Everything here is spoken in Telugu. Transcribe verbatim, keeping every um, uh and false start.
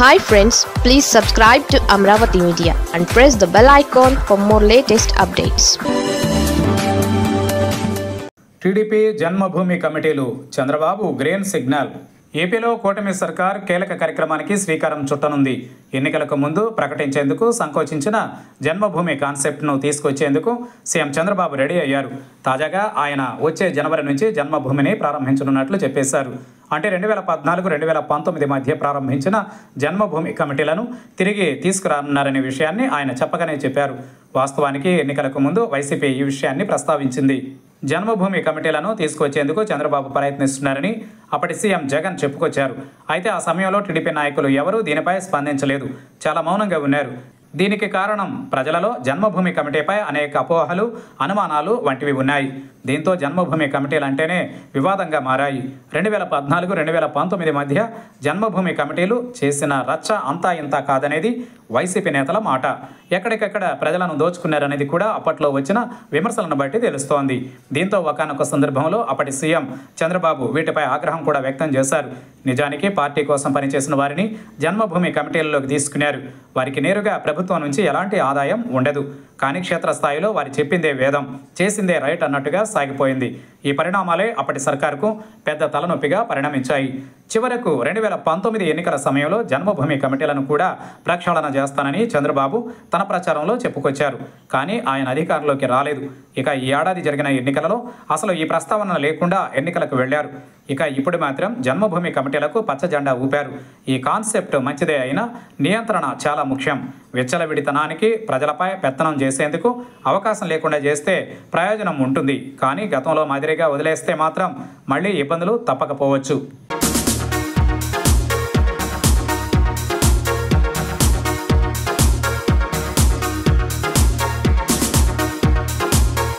Hi friends, please subscribe to Amravati Media and press the bell icon for more latest updates. TDP Janmabhoomi కమిటీలు చంద్రబాబు గ్రీన్ సిగ్నల్. ఏపీలో కూటమి సర్కార్ కీలక కార్యక్రమానికి శ్రీకారం చుట్టనుంది. ఎన్నికలకు ముందు ప్రకటించేందుకు సంకోచించిన జన్మభూమి కాన్సెప్ట్ను తీసుకొచ్చేందుకు సీఎం చంద్రబాబు రెడీ అయ్యారు. తాజాగా ఆయన వచ్చే జనవరి నుంచి జన్మభూమిని ప్రారంభించనున్నట్లు చెప్పేశారు. అంటే రెండు వేల పద్నాలుగు రెండు వేల పంతొమ్మిది మధ్య ప్రారంభించిన జన్మభూమి కమిటీలను తిరిగి తీసుకురానున్నారనే విషయాన్ని ఆయన చెప్పగానే చెప్పారు. వాస్తవానికి ఎన్నికలకు ముందు వైసీపీ ఈ విషయాన్ని ప్రస్తావించింది. జన్మభూమి కమిటీలను తీసుకొచ్చేందుకు చంద్రబాబు ప్రయత్నిస్తున్నారని అప్పటి సీఎం జగన్ చెప్పుకొచ్చారు. అయితే ఆ సమయంలో టీడీపీ నాయకులు ఎవరూ దీనిపై స్పందించలేదు, చాలా మౌనంగా ఉన్నారు. దీనికి కారణం ప్రజలలో జన్మభూమి కమిటీపై అనేక అపోహలు, అనుమానాలు వంటివి ఉన్నాయి. దీంతో జన్మభూమి కమిటీలు అంటేనే వివాదంగా మారాయి. రెండు వేల పద్నాలుగు రెండు వేల పంతొమ్మిది మధ్య జన్మభూమి కమిటీలు చేసిన రచ్చ అంతా ఇంత కాదనేది వైసీపీ నేతల మాట. ఎక్కడికెక్కడ ప్రజలను దోచుకున్నారనేది కూడా అప్పట్లో వచ్చిన విమర్శలను బట్టి తెలుస్తోంది. దీంతో ఒకానొక సందర్భంలో అప్పటి సీఎం చంద్రబాబు వీటిపై ఆగ్రహం కూడా వ్యక్తం చేశారు. నిజానికి పార్టీ కోసం పనిచేసిన వారిని జన్మభూమి కమిటీలలోకి తీసుకున్నారు. వారికి నేరుగా ప్రభుత్వం నుంచి ఎలాంటి ఆదాయం ఉండదు. కానీ క్షేత్రస్థాయిలో వారు చెప్పిందే వేదం, చేసిందే రైట్ అన్నట్టుగా సాగిపోయింది. ఈ పరిణామాలే అప్పటి సర్కారుకు పెద్ద తలనొప్పిగా పరిణమించాయి. చివరకు రెండు వేల పంతొమ్మిది ఎన్నికల సమయంలో జన్మభూమి కమిటీలను కూడా ప్రక్షాళన చేస్తానని చంద్రబాబు తన ప్రచారంలో చెప్పుకొచ్చారు. కానీ ఆయన అధికారంలోకి రాలేదు. ఇక ఈ ఏడాది జరిగిన ఎన్నికలలో అసలు ఈ ప్రస్తావన లేకుండా ఎన్నికలకు వెళ్లారు. ఇక ఇప్పుడు మాత్రం జన్మభూమి కమిటీలకు పచ్చజెండా ఊపారు. ఈ కాన్సెప్ట్ మంచిదే అయినా నియంత్రణ చాలా ముఖ్యం. విచ్చలవిడితనానికి, ప్రజలపై పెత్తనం చేసేందుకు అవకాశం లేకుండా చేస్తే ప్రయోజనం ఉంటుంది. కానీ గతంలో మాదిరిగా వదిలేస్తే మాత్రం మళ్ళీ ఇబ్బందులు తప్పకపోవచ్చు.